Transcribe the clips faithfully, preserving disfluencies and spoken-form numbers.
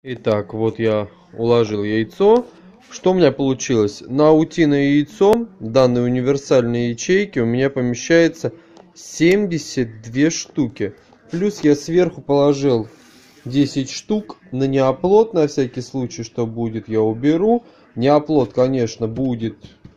Итак, вот я уложил яйцо. Что у меня получилось? На утиное яйцо данной универсальной ячейки у меня помещается семьдесят две штуки. Плюс я сверху положил десять штук на неоплод, на всякий случай, что будет, я уберу. Неоплод, конечно, будет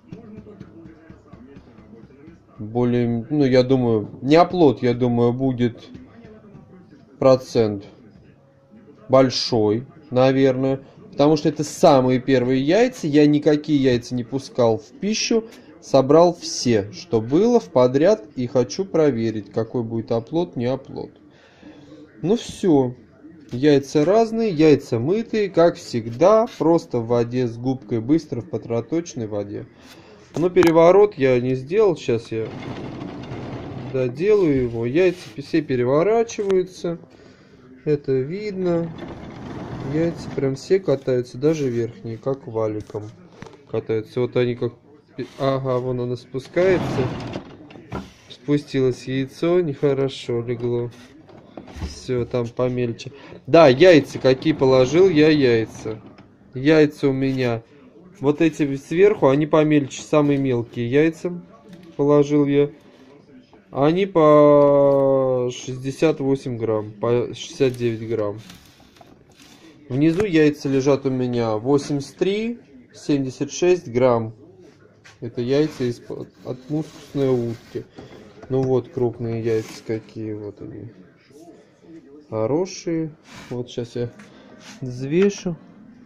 более, ну, я думаю, неоплод, я думаю, будет процент большой, наверное, потому что это самые первые яйца. Я никакие яйца не пускал в пищу, собрал все, что было в подряд, и хочу проверить, какой будет оплот, не оплот. Ну все, яйца разные, яйца мытые, как всегда, просто в воде с губкой, быстро в проточной воде. Но переворот я не сделал, сейчас я доделаю его. Яйца все переворачиваются, это видно. Яйца прям все катаются, даже верхние, как валиком катаются. Вот они как... Ага, вон она спускается. Спустилось яйцо, нехорошо легло. Все, там помельче. Да, яйца какие положил я яйца. Яйца у меня. Вот эти сверху, они помельче, самые мелкие яйца положил я. Они по шестьдесят восемь грамм, по шестьдесят девять грамм. Внизу яйца лежат у меня восемьдесят три, семьдесят шесть грамм. Это яйца из от мускусной утки. Ну вот крупные яйца какие, вот они. Хорошие. Вот сейчас я взвешу.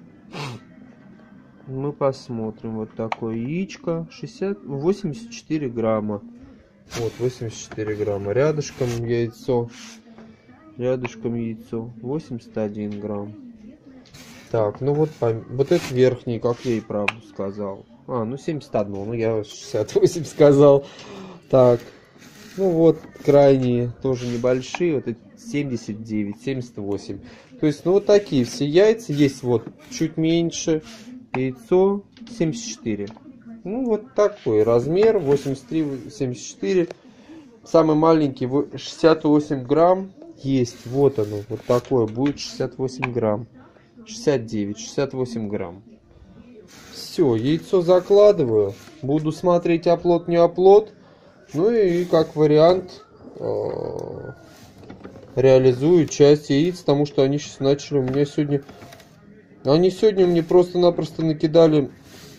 Мы посмотрим. Вот такое яичко. шестьдесят, восемьдесят четыре грамма. Вот восемьдесят четыре грамма. Рядышком яйцо. Рядышком яйцо. восемьдесят один грамм. Так, ну вот, вот это верхний, как я и правду сказал. А, ну семьдесят один, ну я шестьдесят восемь сказал. Так, ну вот крайние тоже небольшие, вот эти семьдесят девять, семьдесят восемь. То есть, ну вот такие все яйца. Есть вот чуть меньше яйцо семьдесят четыре. Ну вот такой размер, восемьдесят три, семьдесят четыре. Самый маленький шестьдесят восемь грамм есть. Вот оно, вот такое будет шестьдесят восемь грамм. шестьдесят девять, шестьдесят восемь грамм. Все, яйцо закладываю. Буду смотреть оплот, не оплот. Ну и как вариант э, реализую часть яиц, потому что они сейчас начали у меня сегодня... Они сегодня мне просто-напросто накидали...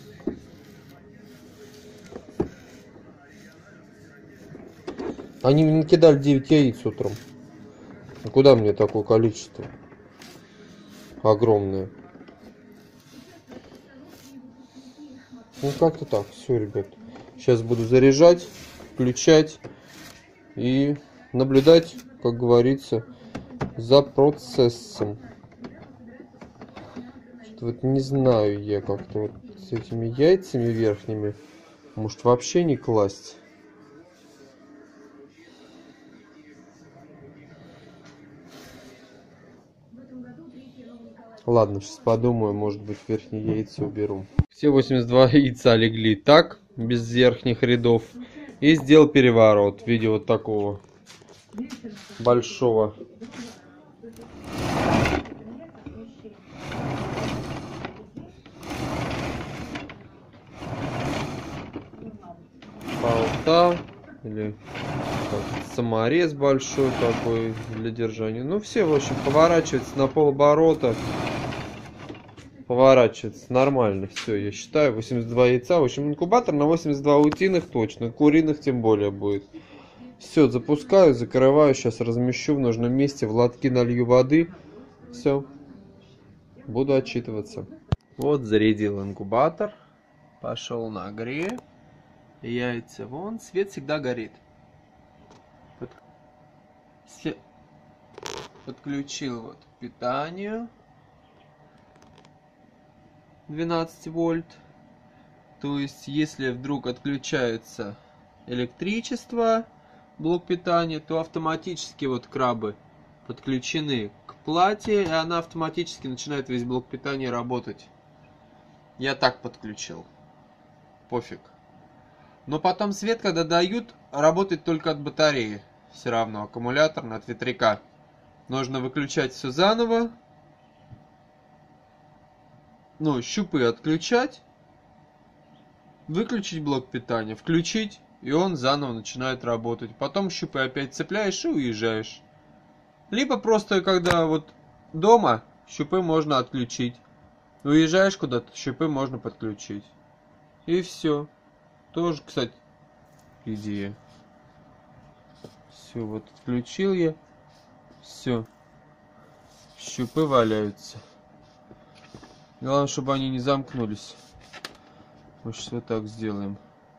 Они мне накидали девять яиц утром. А куда мне такое количество? Огромное. Ну как-то так. Все, ребят. Сейчас буду заряжать, включать и наблюдать, как говорится, за процессом. Что-то вот не знаю я как-то вот с этими яйцами верхними. Может вообще не класть. Ладно, сейчас подумаю, может быть верхние яйца уберу. Все восемьдесят два яйца легли так, без верхних рядов. И сделал переворот в виде вот такого большого. Болта. Или как, саморез большой такой для держания. Ну все, в общем, поворачивается на полоборота. Поворачивается нормально. Все, я считаю, восемьдесят два яйца. В общем, инкубатор на восемьдесят два утиных точно. Куриных тем более будет. Все, запускаю, закрываю. Сейчас размещу в нужном месте. В лотки налью воды. Все. Буду отчитываться. Вот зарядил инкубатор. Пошел нагрев. Яйца вон. Свет всегда горит. Под... Свет... Подключил вот к питанию. двенадцать вольт. То есть, если вдруг отключается электричество, блок питания, то автоматически вот крабы подключены к плате, и она автоматически начинает весь блок питания работать. Я так подключил. Пофиг. Но потом свет, когда дают, работает только от батареи. Все равно аккумулятор от ветряка. Нужно выключать все заново. ну, щупы отключать, выключить блок питания, включить, и он заново начинает работать. Потом щупы опять цепляешь и уезжаешь. Либо просто, когда вот дома, щупы можно отключить. Уезжаешь куда-то, щупы можно подключить. И все. Тоже, кстати, идея. Все, вот отключил я. Все. Щупы валяются. Главное, чтобы они не замкнулись. Мы сейчас вот так сделаем.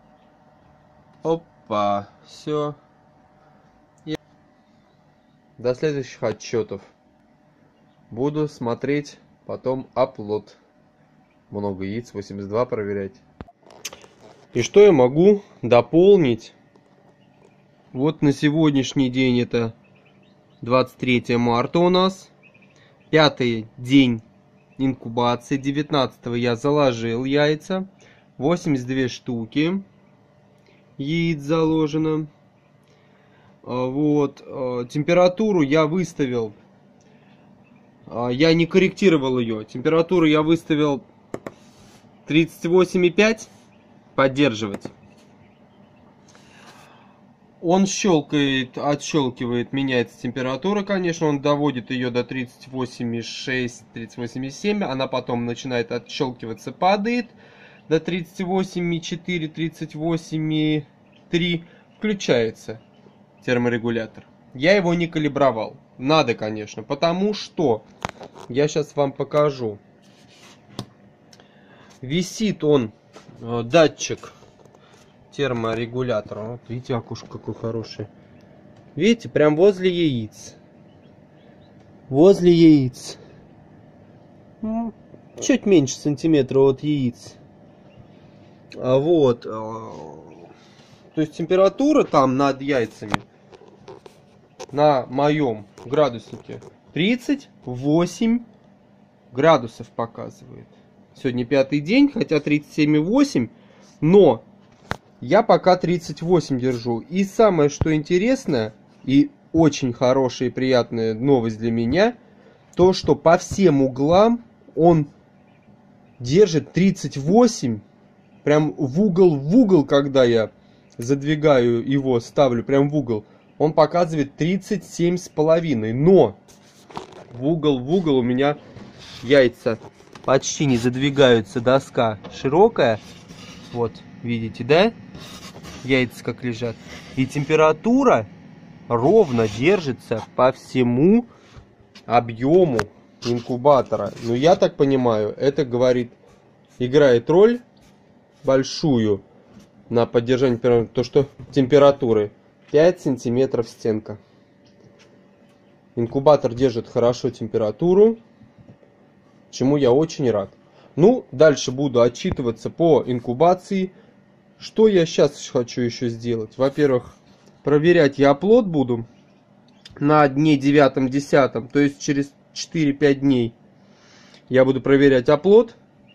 Опа. Все. И... До следующих отчетов. Буду смотреть потом апплод. Много яиц, восемьдесят два проверять. И что я могу дополнить? Вот на сегодняшний день это двадцать третье марта у нас. Пятый день инкубации. девятнадцатого я заложил яйца. восемьдесят две штуки яиц заложено. Вот. Температуру я выставил. Я не корректировал ее. Температуру я выставил тридцать восемь и пять. Поддерживать. Он щелкает, отщелкивает, меняется температура, конечно, он доводит ее до тридцать восемь и шесть, тридцать восемь и семь, она потом начинает отщелкиваться, падает до тридцать восемь и четыре, тридцать восемь и три, включается терморегулятор. Я его не калибровал. Надо, конечно, потому что я сейчас вам покажу. Висит он, датчик терморегулятора. Вот видите, окошко какой хороший. Видите, прям возле яиц. Возле яиц. Чуть меньше сантиметра от яиц. А вот. То есть температура там над яйцами на моем градуснике тридцать восемь градусов показывает. Сегодня пятый день, хотя тридцать семь и восемь, но я пока тридцать восемь держу. И самое, что интересно, и очень хорошая и приятная новость для меня, то, что по всем углам он держит тридцать восемь, прям в угол, в угол, когда я задвигаю его, ставлю прям в угол, он показывает тридцать семь с половиной. Но в угол, в угол у меня яйца почти не задвигаются, доска широкая. Вот, видите, да? Яйца как лежат. И температура ровно держится по всему объему инкубатора. Ну, я так понимаю, это говорит, играет роль большую на поддержание, то, что температуры пять сантиметров стенка. Инкубатор держит хорошо температуру, чему я очень рад. Ну, дальше буду отчитываться по инкубации. Что я сейчас хочу еще сделать? Во-первых, проверять я оплот буду на дне девятом-десятом, то есть через четыре-пять дней я буду проверять оплот.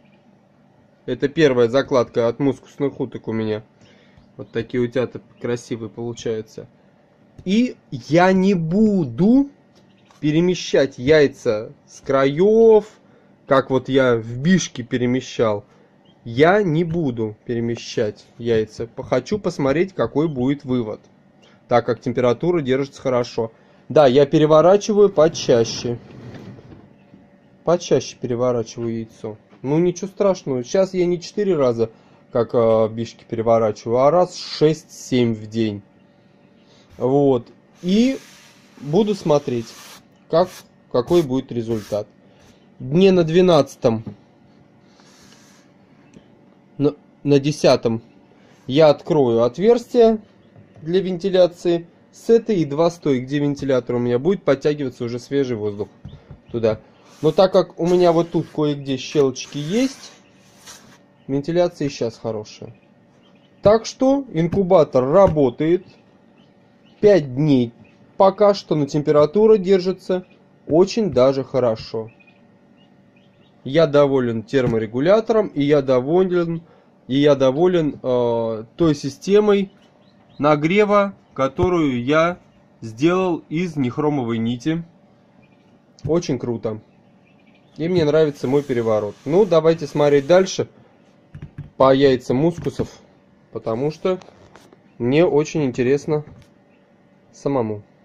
Это первая закладка от мускусных уток у меня. Вот такие утята красивые получаются. И я не буду перемещать яйца с краев, как вот я в бишке перемещал. Я не буду перемещать яйца. Хочу посмотреть, какой будет вывод. Так как температура держится хорошо. Да, я переворачиваю почаще. Почаще переворачиваю яйцо. Ну, ничего страшного. Сейчас я не четыре раза, как э, бишки переворачиваю, а раз шесть-семь в день. Вот. И буду смотреть, как, какой будет результат. Дне на двенадцатом, на, на десятом я открою отверстие для вентиляции. С этой и два стоя, где вентилятор у меня будет подтягиваться уже свежий воздух туда. Но так как у меня вот тут кое-где щелочки есть, вентиляция сейчас хорошая. Так что инкубатор работает пять дней. Пока что, но температура держится очень даже хорошо. Я доволен терморегулятором, и я доволен, и я доволен э, той системой нагрева, которую я сделал из нехромовой нити. Очень круто. И мне нравится мой переворот. Ну, давайте смотреть дальше по яйцам мускусов, потому что мне очень интересно самому.